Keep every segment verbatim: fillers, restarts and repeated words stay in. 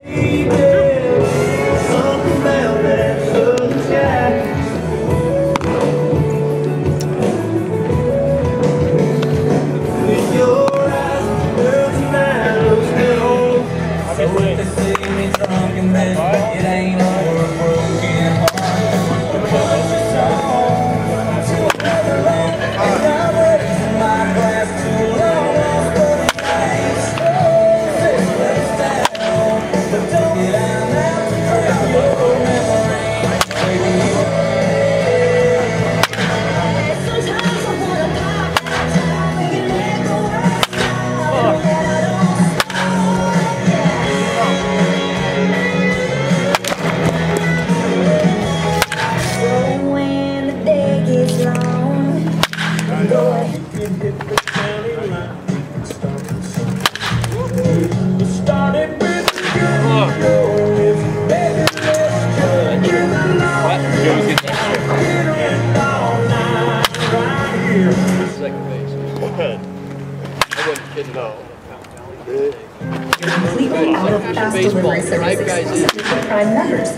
Completely out of fast delivery service exclusively for Prime members.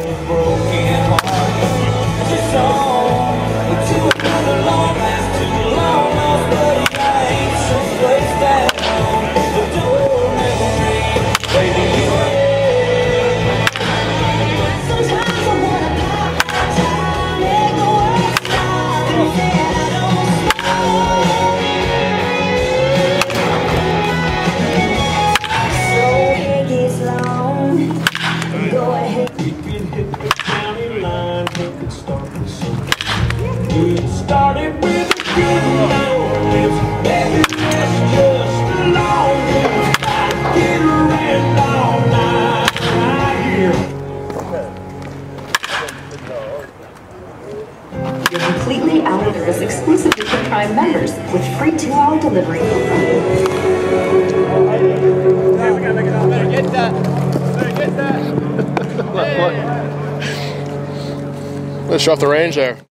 Started with a good noise, baby, that's just along with I get around all night right here. You're completely out of service exclusively for Prime members with free two-hour delivery. Hey, we gotta make it all better. Get that. Better get that. Let's show off the range there.